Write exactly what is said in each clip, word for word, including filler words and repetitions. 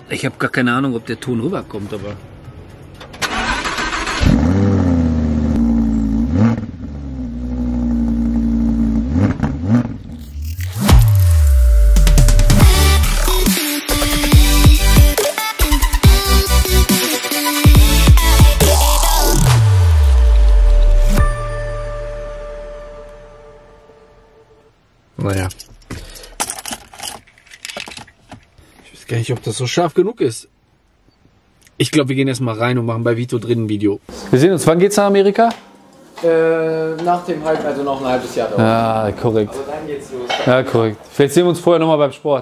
Ich habe gar keine Ahnung, ob der Ton rüberkommt, aber... Naja. Ich weiß gar nicht, ob das so scharf genug ist. Ich glaube, wir gehen erstmal rein und machen bei Vito drin ein Video. Wir sehen uns. Wann geht's nach Amerika? Äh, nach dem Halb, also noch ein halbes Jahr dauert. Ja, korrekt. Aber dann geht's los. Ja, korrekt. Vielleicht sehen wir uns vorher nochmal beim Sport.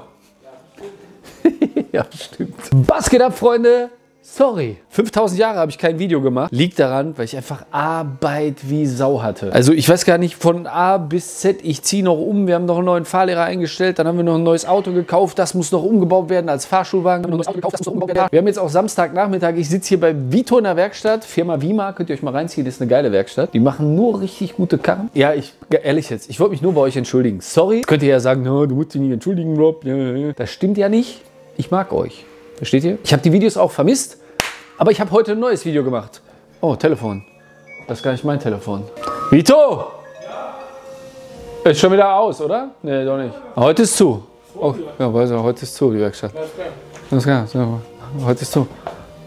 Ja, stimmt. Was geht ab, Freunde? Sorry. fünftausend Jahre habe ich kein Video gemacht. Liegt daran, weil ich einfach Arbeit wie Sau hatte. Also ich weiß gar nicht, von A bis Z, ich ziehe noch um. Wir haben noch einen neuen Fahrlehrer eingestellt. Dann haben wir noch ein neues Auto gekauft. Das muss noch umgebaut werden als Fahrschulwagen. Wir haben, noch ein neues Auto gekauft, das muss noch umgebaut werden. Wir haben jetzt auch Samstagnachmittag. Ich sitze hier bei Vito in der Werkstatt. Firma Vima, könnt ihr euch mal reinziehen. Das ist eine geile Werkstatt. Die machen nur richtig gute Karren. Ja, ich, ehrlich jetzt, ich wollte mich nur bei euch entschuldigen. Sorry. Könnt ihr ja sagen, no, du musst dich nicht entschuldigen, Rob. Das stimmt ja nicht. Ich mag euch. Versteht ihr? Ich habe die Videos auch vermisst, aber ich habe heute ein neues Video gemacht. Oh, Telefon. Das ist gar nicht mein Telefon. Vito! Ja. Ist schon wieder aus, oder? Nee, doch nicht. Heute ist zu. Oh, ja, weiß ich, heute ist zu, die Werkstatt. Alles klar. Heute ist zu.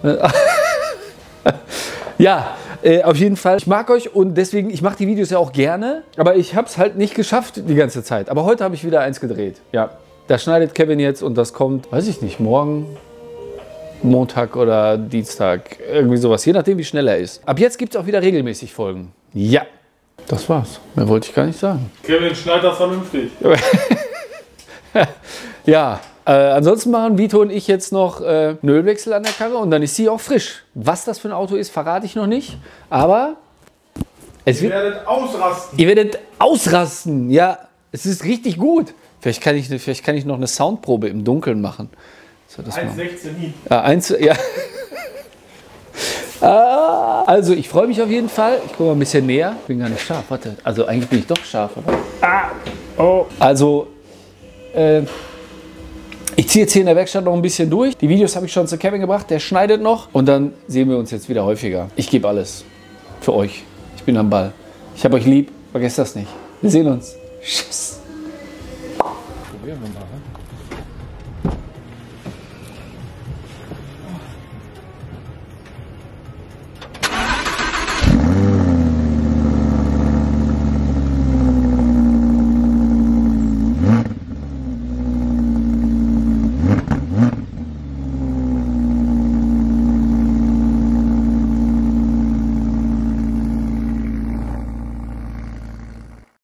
Ja, äh, auf jeden Fall. Ich mag euch und deswegen, ich mache die Videos ja auch gerne, aber ich habe es halt nicht geschafft die ganze Zeit. Aber heute habe ich wieder eins gedreht. Ja, da schneidet Kevin jetzt und das kommt, weiß ich nicht, morgen, Montag oder Dienstag, irgendwie sowas, je nachdem wie schnell er ist. Ab jetzt gibt es auch wieder regelmäßig Folgen. Ja, das war's. Mehr wollte ich gar nicht sagen. Kevin, schneid das vernünftig. Ja, äh, ansonsten machen Vito und ich jetzt noch äh, einen Ölwechsel an der Karre und dann ist sie auch frisch. Was das für ein Auto ist, verrate ich noch nicht, aber es Ihr wird, werdet ausrasten. ihr werdet ausrasten. Ja, es ist richtig gut. Vielleicht kann ich, vielleicht kann ich noch eine Soundprobe im Dunkeln machen. eins sechzehn hin. Ja, eins, ja. Ah, also, ich freue mich auf jeden Fall. Ich gucke mal ein bisschen näher. Ich bin gar nicht scharf. Warte, also eigentlich bin ich doch scharf, oder? Ah, oh. Also, äh, ich ziehe jetzt hier in der Werkstatt noch ein bisschen durch. Die Videos habe ich schon zu Kevin gebracht. Der schneidet noch. Und dann sehen wir uns jetzt wieder häufiger. Ich gebe alles für euch. Ich bin am Ball. Ich habe euch lieb. Vergesst das nicht. Wir sehen uns. Tschüss. Probieren wir mal.